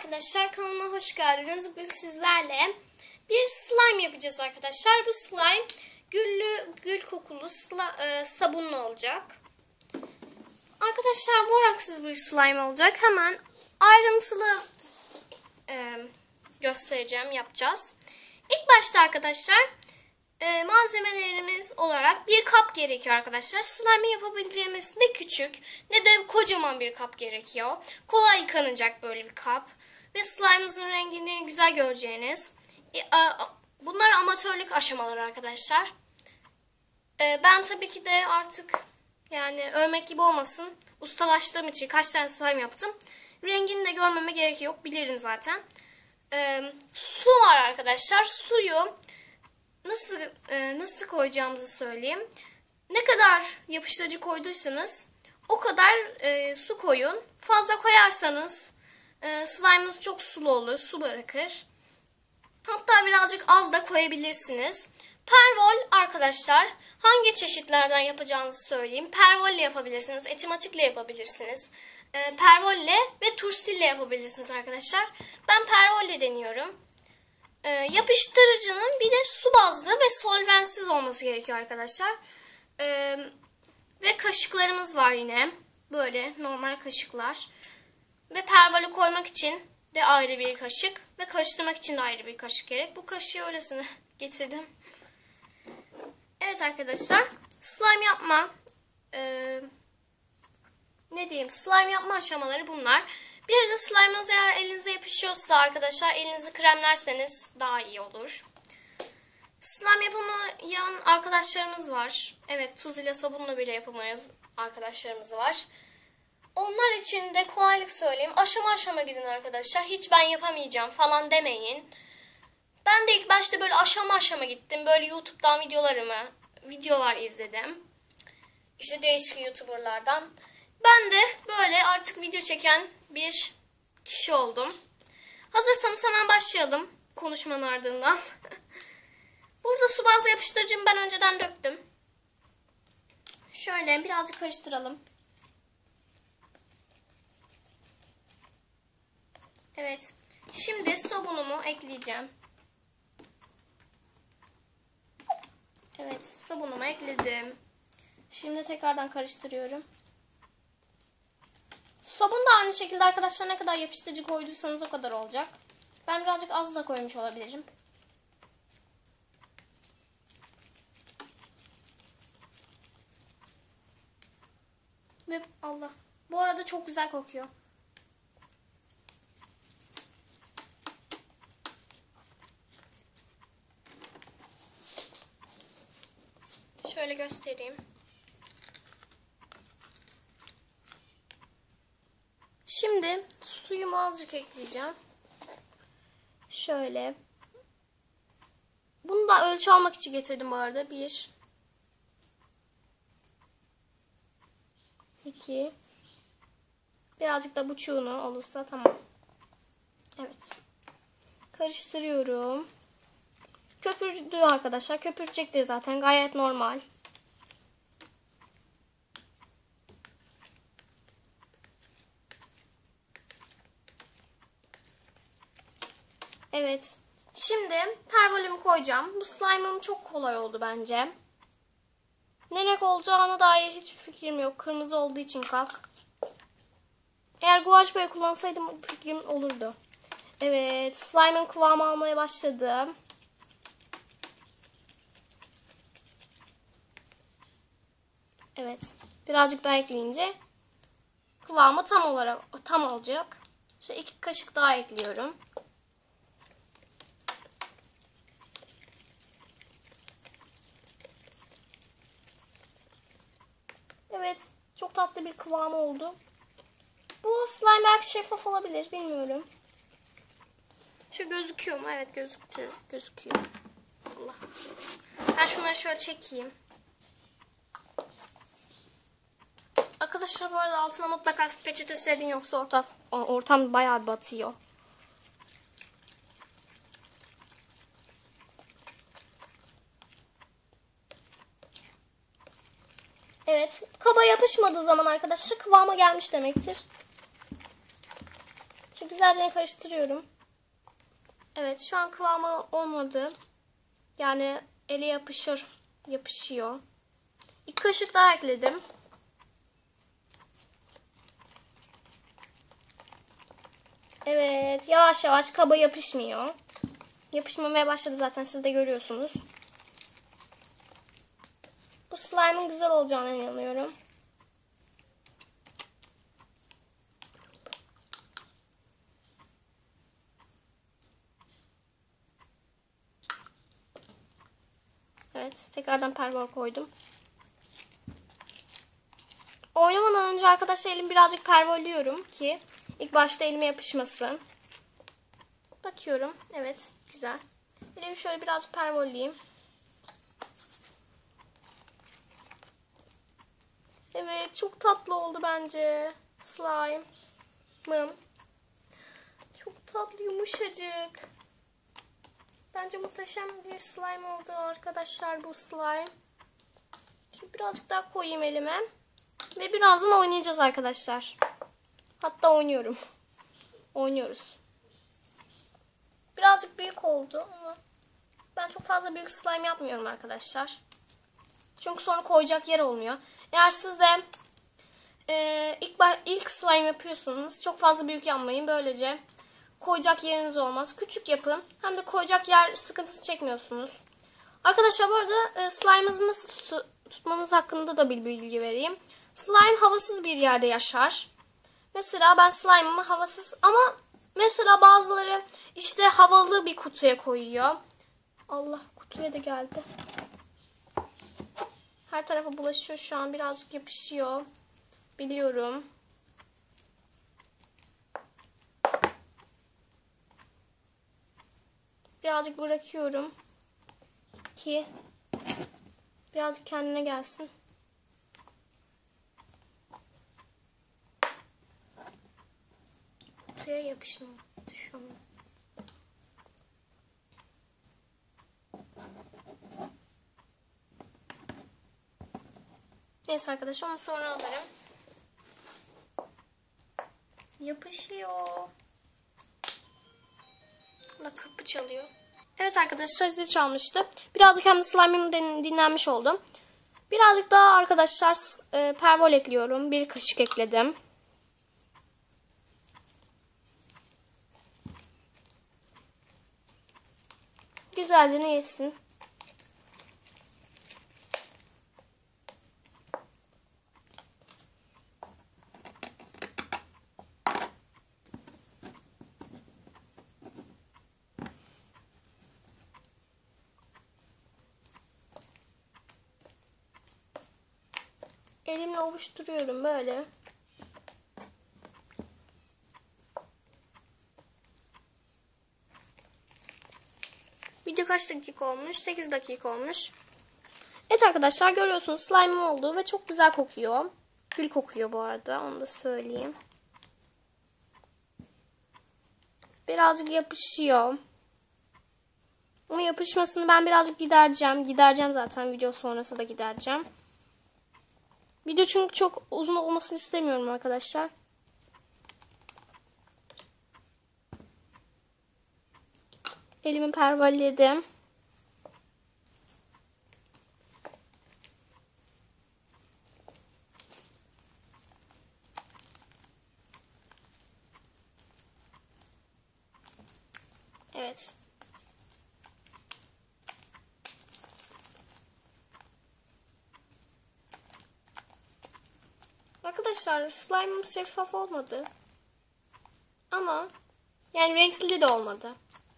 arkadaşlar, kanalıma hoş geldiniz. Bugün sizlerle bir slime yapacağız arkadaşlar. Bu slime gül kokulu sabunlu olacak. Arkadaşlar boraksız bir slime olacak. Hemen ayrıntılı göstereceğim, yapacağız. İlk başta arkadaşlar malzemelerimiz olarak bir kap gerekiyor arkadaşlar. Slime yapabileceğimiz ne küçük ne de kocaman bir kap gerekiyor. Kolay yıkanacak böyle bir kap. Ve slime'ımızın rengini güzel göreceğiniz. Bunlar amatörlük aşamaları arkadaşlar. Ben tabii ki de artık yani övmek gibi olmasın, ustalaştığım için kaç tane slime yaptım. Rengini de görmeme gerek yok, bilirim zaten. Su var arkadaşlar. Suyu nasıl koyacağımızı söyleyeyim. Ne kadar yapıştırıcı koyduysanız o kadar su koyun. Fazla koyarsanız slime'ınız çok sulu olur, su bırakır. Hatta birazcık az da koyabilirsiniz. Pervol arkadaşlar, hangi çeşitlerden yapacağınızı söyleyeyim. Pervolle yapabilirsiniz, etimatikle yapabilirsiniz. Pervolle ve tursille yapabilirsiniz arkadaşlar. Ben pervolle deniyorum. Yapıştırıcının bir de su bazlı ve solventsiz olması gerekiyor arkadaşlar. Ve kaşıklarımız var yine. Böyle normal kaşıklar. Ve pervolü koymak için de ayrı bir kaşık. Ve karıştırmak için de ayrı bir kaşık gerek. Bu kaşığı öylesine getirdim. Evet arkadaşlar. Slime yapma slime yapma aşamaları bunlar. Bir de slime'ınız eğer elinize yapışıyorsa arkadaşlar, elinizi kremlerseniz daha iyi olur. Slime yapamayan arkadaşlarımız var. Evet, tuz ile sabunla bile yapamayan arkadaşlarımız var. Onlar için de kolaylık söyleyeyim. Aşama aşama gidin arkadaşlar. Hiç ben yapamayacağım falan demeyin. Ben de ilk başta böyle aşama aşama gittim. Böyle YouTube'dan videolar izledim. İşte değişik YouTuber'lardan. Ben de böyle artık video çeken bir kişi oldum. Hazırsanız hemen başlayalım konuşmanın ardından. Burada su bazlı yapıştırıcımı ben önceden döktüm. Şöyle birazcık karıştıralım. Evet. Şimdi sabunumu ekleyeceğim. Evet, sabunumu ekledim. Şimdi tekrardan karıştırıyorum. Sabun da aynı şekilde arkadaşlar, ne kadar yapıştırıcı koyduysanız o kadar olacak. Ben birazcık az da koymuş olabilirim. Ve Allah. Bu arada çok güzel kokuyor. Şöyle göstereyim. Şimdi suyumu azıcık ekleyeceğim. Şöyle. Bunu da ölçü almak için getirdim bu arada. 1 2 birazcık da buçuğunu olursa tamam. Evet. Karıştırıyorum. Köpürdü arkadaşlar. Köpürecektir zaten. Gayet normal. Evet. Şimdi pervolümü koyacağım. Bu slime'ım çok kolay oldu bence. Ne renk olacağına dair hiçbir fikrim yok. Kırmızı olduğu için kap. Eğer guaj boya kullansaydım bu fikrim olurdu. Evet. Slime'ın kıvamı almaya başladı. Evet. Birazcık daha ekleyince kıvamı tam olacak. Şöyle 2 kaşık daha ekliyorum. Evet. Çok tatlı bir kıvamı oldu. Bu slime belki şeffaf olabilir. Bilmiyorum. Şu gözüküyor mu? Evet, gözüküyor. Allah. Ben şunları şöyle çekeyim. Arkadaşlar bu arada altına mutlaka peçete serin, yoksa ortam bayağı batıyor. Evet. Kaba yapışmadığı zaman arkadaşlar kıvama gelmiş demektir. Şu güzelce karıştırıyorum. Evet, şu an kıvamı olmadı. Yani ele yapışıyor. 2 kaşık daha ekledim. Evet, yavaş yavaş kaba yapışmıyor. Yapışmamaya başladı zaten, siz de görüyorsunuz. Bu slime'ın güzel olacağına inanıyorum. Evet, tekrardan pervol koydum. Oynamadan önce arkadaşlar elimi birazcık pervolluyorum ki ilk başta elime yapışmasın. Bakıyorum. Evet, güzel. Elimi şöyle birazcık pervolleyeyim. Evet, çok tatlı oldu bence slime'ım. Çok tatlı, yumuşacık. Bence muhteşem bir slime oldu arkadaşlar bu slime. Şimdi birazcık daha koyayım elime. Ve birazdan oynayacağız arkadaşlar. Hatta oynuyorum. Oynuyoruz. Birazcık büyük oldu ama ben çok fazla büyük slime yapmıyorum arkadaşlar. Çünkü sonra koyacak yer olmuyor. Eğer siz de ilk slime yapıyorsanız çok fazla büyük yapmayın. Böylece koyacak yeriniz olmaz. Küçük yapın. Hem de koyacak yer sıkıntısı çekmiyorsunuz. Arkadaşlar bu arada slime'ınızı nasıl tutmanız hakkında da bir bilgi vereyim. Slime havasız bir yerde yaşar. Mesela ben slime'ımı havasız ama mesela bazıları işte havalı bir kutuya koyuyor. Allah, kutuya da geldi. Her tarafa bulaşıyor şu an, birazcık yapışıyor. Biliyorum. Birazcık bırakıyorum ki birazcık kendine gelsin. Kutuya yapışmıyor şu an. Neyse arkadaşlar, onu sonra alırım. Yapışıyor. La, kapı çalıyor. Evet arkadaşlar, zil çalmıştı. Birazcık hem de slime'ım dinlenmiş oldu. Birazcık daha arkadaşlar pervol ekliyorum. 1 kaşık ekledim. Güzelce ne yesin. Elimle ovuşturuyorum böyle. Video kaç dakika olmuş? 8 dakika olmuş. Evet arkadaşlar, görüyorsunuz slime'ım oldu ve çok güzel kokuyor. Gül kokuyor bu arada, onu da söyleyeyim. Birazcık yapışıyor. Ama yapışmasını ben birazcık gidereceğim. Gidereceğim zaten, video sonrası da gidereceğim. Video çünkü çok uzun olmasını istemiyorum arkadaşlar. Elimi pervalledim. Evet. Arkadaşlar slime'ım şeffaf olmadı. Ama yani renkli de olmadı.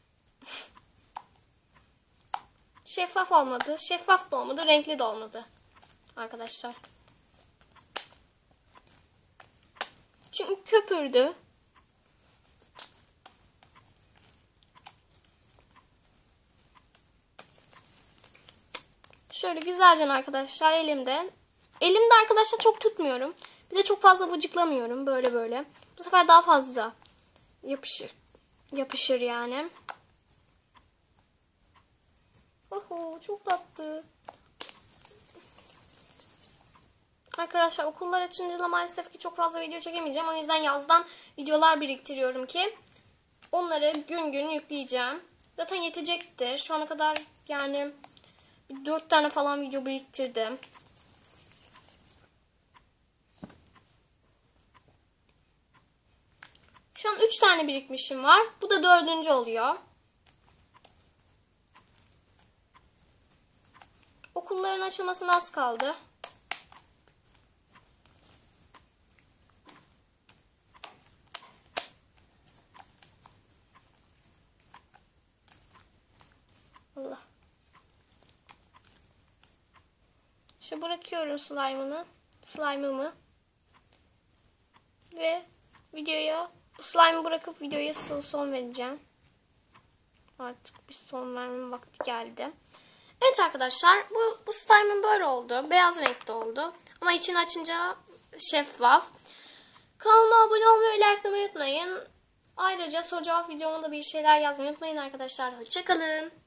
Şeffaf olmadı. Şeffaf da olmadı. Renkli de olmadı. Arkadaşlar. Çünkü köpürdü. Şöyle güzelce arkadaşlar elimde. Elimde arkadaşlar çok tutmuyorum. Bir de çok fazla vıcıklamıyorum. Böyle böyle. Bu sefer daha fazla yapışır yani. Oho, çok tatlı. Arkadaşlar okullar açınca da maalesef ki çok fazla video çekemeyeceğim. O yüzden yazdan videolar biriktiriyorum ki onları gün gün yükleyeceğim. Zaten yetecektir. Şu ana kadar yani 4 tane falan video biriktirdim. Şu an 3 tane birikmişim var. Bu da 4. oluyor. Okulların açılmasına az kaldı. Allah. İşte bırakıyorum slime'ımı. Ve slime'ı bırakıp videoya son vereceğim. Artık bir son verme vakti geldi. Evet arkadaşlar, bu slime'ım böyle oldu. Beyaz renkte oldu. Ama içini açınca şeffaf. Kanalıma abone olmayı ve likelamayı unutmayın. Ayrıca soru cevap videomda bir şeyler yazmayı unutmayın arkadaşlar. Hoşça kalın.